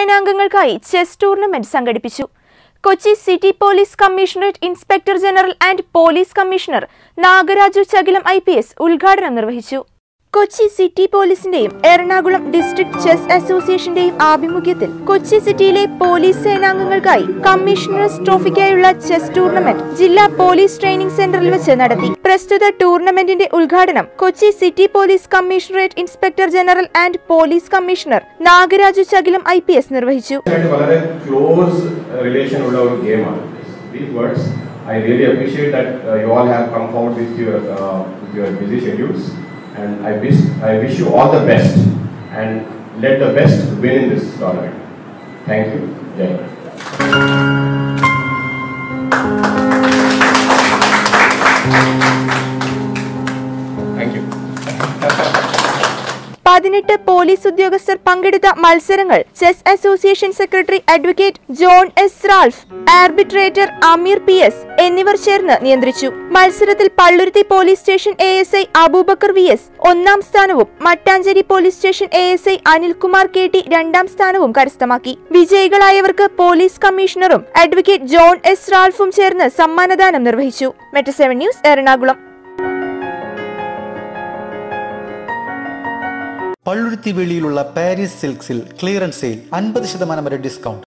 സേനാംഗങ്ങൾക്കായി chess tournament സംഘടിപ്പിച്ചു. Kochi city police commissionerate inspector general and police commissioner Nagaraju Chakilam IPS ഉദ്ഘാടനം നിർവഹിച്ചു. Kochi city പോലീസിന്റെയും എറണാകുളം ഡിസ്ട്രിക്ട് ചെസ് അസോസിയേഷന്റെയും ആഭിമുഖ്യത്തിൽ കൊച്ചി സിറ്റിയിലെ പോലീസ് സേനാംഗങ്ങൾക്കായി കമ്മീഷണേഴ്സ് ട്രോഫിക്കായുള്ള ചെസ് ടൂർണമെന്റ് ജില്ലാ പോലീസ് ട്രെയിനിംഗ് സെന്ററിൽ വെച്ച് നടത്തി. പ്രസ്തുത ടൂർണമെന്റിന്റെ ഉദ്ഘാടനം Kochi city police commissionerate inspector general and police commissioner Nagaraju Chakilam IPS നിർവഹിച്ചു. I really appreciate that you all have come forward with your busy schedules, and I wish you all the best and let the best win in this tournament. Thank you. Jai Hind. Thank you. 18 police ഉദ്യോഗസ്ഥർ പങ്കെടുത്ത മത്സരങ്ങൾ chess association secretary advocate John S Ralph, arbitrator Ameer PS എന്നിവർ ചേർന്ന് നിയന്ത്രിച്ചു. മത്സരത്തിൽ Palluruthy police station ASI Abubakkar VS ഒന്നാം സ്ഥാനവും Mattancherry police station ASI Anilkumar KT രണ്ടാം സ്ഥാനവും കരസ്ഥമാക്കി. വിജയികളായവർക്ക് പോലീസ് കമ്മീഷണറും അഡ്വക്കേറ്റ് ജോൺ എസ് റാൾഫും ചേർന്ന് സമ്മാനദാനം നിർവഹിച്ചു. Metro 7 news, Ernakulam. പള്ളുരുത്തി വെളിയിലുള്ള പാരീസ് സിൽക്സിൽ ക്ലിയറൻസ് സെയിൽ 50% വരെ ഡിസ്കൗണ്ട്.